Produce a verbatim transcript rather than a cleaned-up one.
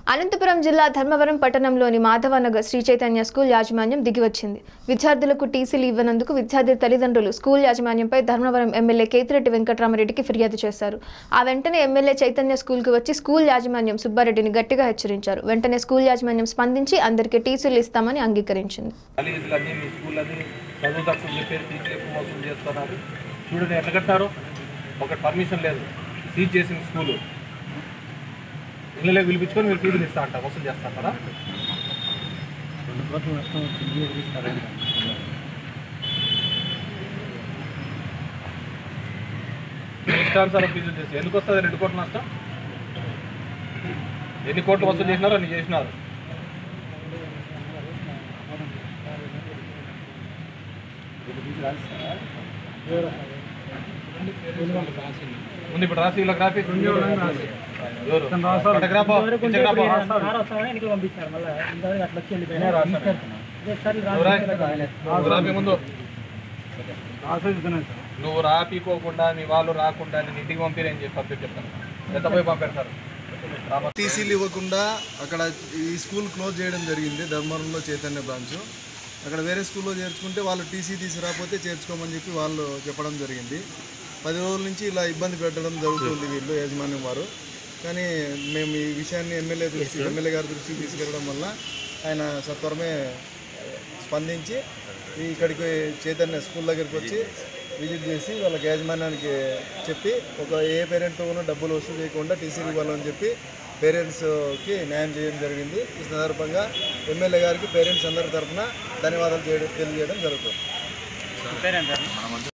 అనంతపురం జిల్లా ధర్మవరం పట్టణంలోని మాధవనగర్ శ్రీ చైతన్య స్కూల్ యాజమాన్యం దిగివచ్చింది. విద్యార్థులకు టీసీలు ఇవ్వనందుకు విద్యార్థి తల్లిదండ్రులు స్కూల్ యాజమాన్యంపై ధర్మవరం ఎమ్మెల్యే కేతిరెడ్డి వెంకటరామరెడ్డికి ఫిర్యాదు చేశారు. ఆ వెంటనే ఎమ్మెల్యే చైతన్య స్కూల్కి వచ్చి స్కూల్ యాజమాన్యం సుబ్బారెడ్డిని గట్టిగా హెచ్చరించారు. వెంటనే స్కూల్ యాజమాన్యం స్పందించి అందరికీ టీసీలు ఇస్తామని అంగీకరించింది. ఇళ్ళలో పిలిపించుకొని మీరు ఫీజులు ఇస్తా అంట వసూలు చేస్తాను కదా. రెండు కోట్ల నష్టం వచ్చింది. ఇష్టానుసారం ఫీజులు చేసి ఎందుకు వస్తుంది రెండు కోట్ల నష్టం? ఎన్ని కోట్లు వసూలు చేసినారో అన్ని చేసినారు. ముందు ఇప్పుడు రాసి వీళ్ళకి రాపి ముందు నువ్వు రాపికోకుండా మీ వాళ్ళు రాకుండా నేను ఇంటికి పంపిరని చెప్పి పంపి చెప్తాను. ఎంత పోయి పంపిస్తారు. టీసీలు ఇవ్వకుండా అక్కడ ఈ స్కూల్ క్లోజ్ చేయడం జరిగింది. ధర్మవరంలో చైతన్య బ్రాంచ్. అక్కడ వేరే స్కూల్లో చేర్చుకుంటే వాళ్ళు టీసీ తీసుకురాకపోతే చేర్చుకోమని చెప్పి వాళ్ళు చెప్పడం జరిగింది. పది రోజుల నుంచి ఇలా ఇబ్బంది పెట్టడం జరుగుతుంది వీళ్ళు యాజమాన్యం వారు. కానీ మేము ఈ విషయాన్ని ఎమ్మెల్యే దృష్టి ఎమ్మెల్యే గారి దృష్టికి తీసుకెళ్ళడం వల్ల ఆయన సత్వరమే స్పందించి ఇక్కడికి చైతన్య స్కూల్ దగ్గరికి వచ్చి విజిట్ చేసి వాళ్ళకి యాజమాన్యానికి చెప్పి ఒక ఏ పేరెంట్తో కూడా డబ్బులు వసూలు చేయకుండా టీసీలు ఇవ్వాలని చెప్పి పేరెంట్స్కి న్యాయం చేయడం జరిగింది. ఈ సందర్భంగా ఎమ్మెల్యే గారికి పేరెంట్స్ అందరి తరఫున ధన్యవాదాలు చేయడం తెలియజేయడం జరుగుతుంది.